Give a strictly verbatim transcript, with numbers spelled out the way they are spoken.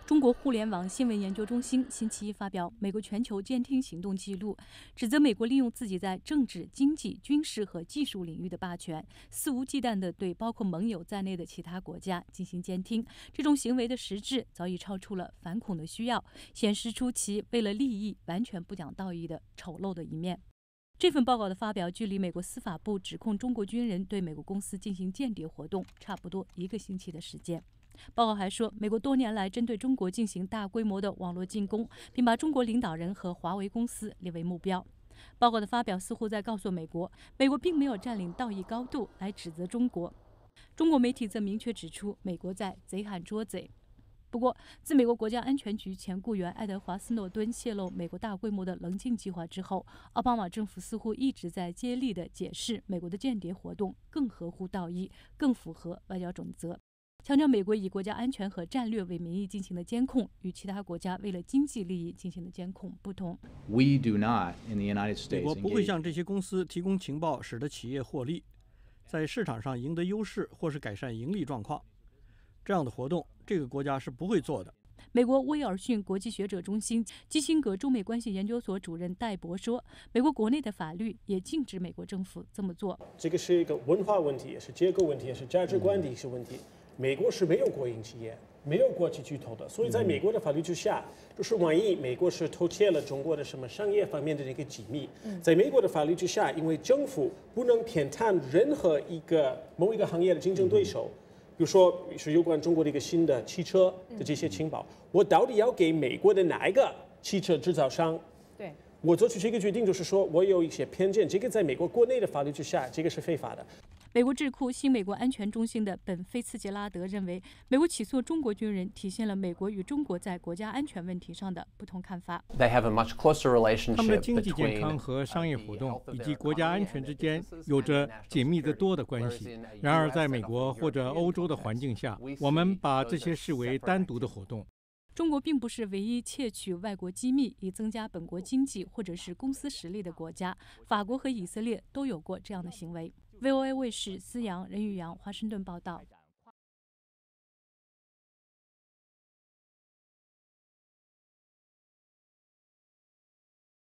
中国互联网新闻研究中心星期一发表美国全球监听行动记录，指责美国利用自己在政治、经济、军事和技术领域的霸权，肆无忌惮地对包括盟友在内的其他国家进行监听。这种行为的实质早已超出了反恐的需要，显示出其为了利益完全不讲道义的丑陋的一面。这份报告的发表，距离美国司法部指控中国军人对美国公司进行间谍活动差不多一个星期的时间。报告还说，美国多年来针对中国进行大规模的网络进攻，并把中国领导人和华为公司列为目标。报告的发表似乎在告诉美国，美国并没有占领道义高度来指责中国。中国媒体则明确指出，美国在贼喊捉贼。不过，自美国国家安全局前雇员爱德华·斯诺顿泄露美国大规模的棱镜计划之后，奥巴马政府似乎一直在接力地解释美国的间谍活动更合乎道义，更符合外交准则，强调美国以国家安全和战略为名义进行的监控与其他国家为了经济利益进行的监控不同。 We do not in the United 美 States 国不会 engage 向这些公司提供情报，使得企业获利，在市场上赢得优势或是改善盈利状况。这样的活动，这个国家是不会做的。 美国威尔逊国际学者中心基辛格中美关系研究所主任戴博说，美国国内的法律也禁止美国政府这么做。 这个是一个文化问题，也是结构问题，也是价值观的一些问题。美国是没有国营企业，没有国际巨头的，所以在美国的法律之下，就是万一美国是偷窃了中国的什么商业方面的这个机密，在美国的法律之下，因为政府不能偏袒任何一个某一个行业的竞争对手。比如说是有关中国的一个新的汽车的这些情报，我到底要给美国的哪一个汽车制造商？ 对， 我做出这个决定，就是说我有一些偏见，这个在美国国内的法律之下，这个是非法的。 美国智库新美国安全中心的本·菲茨杰拉德认为，美国起诉中国军人体现了美国与中国在国家安全问题上的不同看法。 They have a much closer 他们的 relationship 经济健 between 康和商业活 the 动 health of 以及 their 国家安 economy 全 and 之间 businesses 有 and 着 national 紧密得 security. 多的关 Whereas 系。 in a 然而， U S 在美 and 国 a 或者 European 欧洲的 context, 环境下， we 我们 see 把 those 这 as 些视为 separate 单独的活动。 中国并不是唯一窃取外国机密以增加本国经济或者是公司实力的国家，法国和以色列都有过这样的行为。V O A 卫视思阳、任玉阳华盛顿报道。